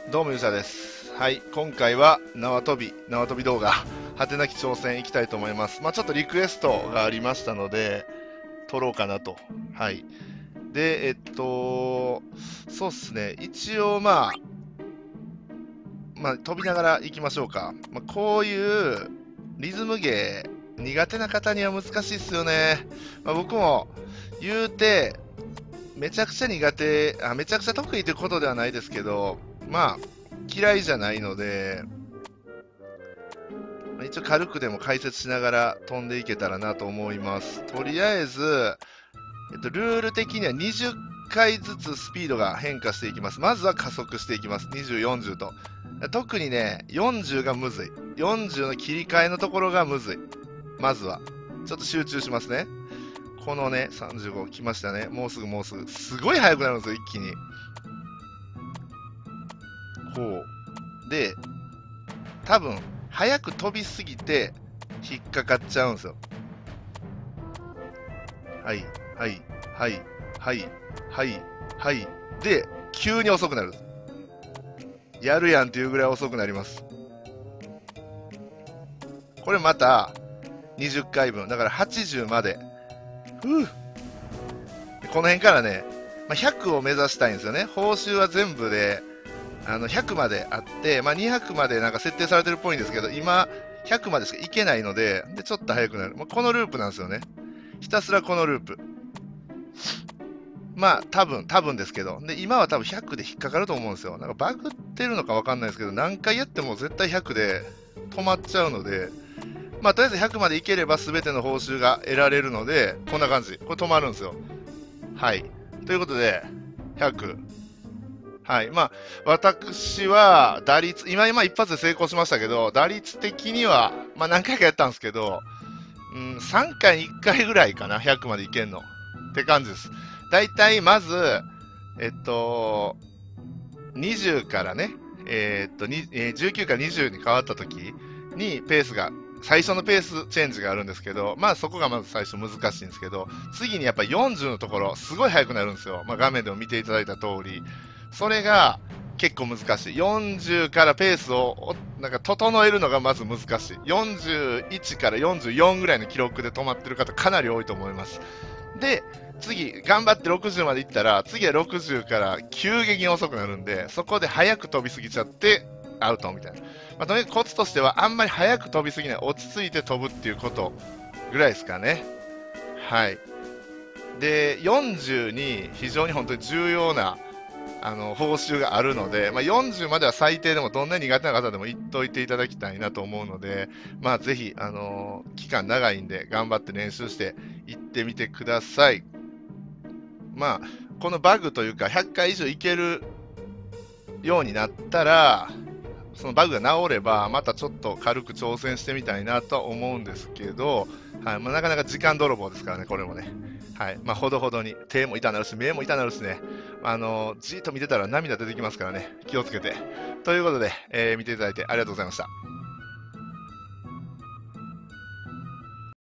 どうもゆうさです。はい、今回は縄跳び動画、果てなき挑戦いきたいと思います。ちょっとリクエストがありましたので、撮ろうかなと。はい。で、そうっすね。一応飛びながら行きましょうか。こういうリズム芸、苦手な方には難しいっすよね。僕も言うて、めちゃくちゃ苦手、めちゃくちゃ得意ということではないですけど、嫌いじゃないので、一応軽くでも解説しながら飛んでいけたらなと思います。とりあえず、ルール的には20回ずつスピードが変化していきます。まずは加速していきます。20、40と。特にね、40がむずい。40の切り替えのところがむずい。まずは。ちょっと集中しますね。このね、35来ましたね。もうすぐ。すごい速くなるんですよ、一気に。こう。で、多分、速く飛びすぎて、引っかかっちゃうんですよ。はい、はい、はい、はい、はい、はい。で、急に遅くなる。やるやんっていうぐらい遅くなります。これまた、20回分。だから80まで。この辺からね、100を目指したいんですよね。報酬は全部で、100まであって、200までなんか設定されてるっぽいんですけど、今、100までしかいけないので、ちょっと早くなる。このループなんですよね。ひたすらこのループ。多分ですけど。で、今は多分100で引っかかると思うんですよ。なんかバグってるのかわかんないですけど、何回やっても絶対100で止まっちゃうので、とりあえず100までいければ全ての報酬が得られるので、こんな感じ。これ止まるんですよ。はい。ということで、100。はい。私は、今一発で成功しましたけど、打率的には、何回かやったんですけど、3回に1回ぐらいかな、100までいけんの。って感じです。だいたいまず、えっと、20からね、19から20に変わった時にペースが、最初のペースチェンジがあるんですけど、そこがまず最初難しいんですけど、次にやっぱ40のところ、すごい速くなるんですよ。画面でも見ていただいた通り。それが結構難しい。40からペースをなんか整えるのがまず難しい。41から44ぐらいの記録で止まってる方かなり多いと思います。で、次、頑張って60まで行ったら、次は60から急激に遅くなるんで、そこで早く飛びすぎちゃって、アウトみたいな。とにかくコツとしては、あんまり早く飛びすぎない、落ち着いて飛ぶっていうことぐらいですかね。はい。で、40に非常に本当に重要な報酬があるので、40までは最低でもどんな苦手な方でも言っといていただきたいなと思うので、ぜひ、期間長いんで頑張って練習して行ってみてください。このバグというか、100回以上いけるようになったら、そのバグが治れば、またちょっと軽く挑戦してみたいなとは思うんですけど、はい、なかなか時間泥棒ですからね、これもね。はい。ほどほどに、手も痛なるし、目も痛なるしね。じーっと見てたら涙出てきますからね、気をつけて。ということで、見ていただいてありがとうございました。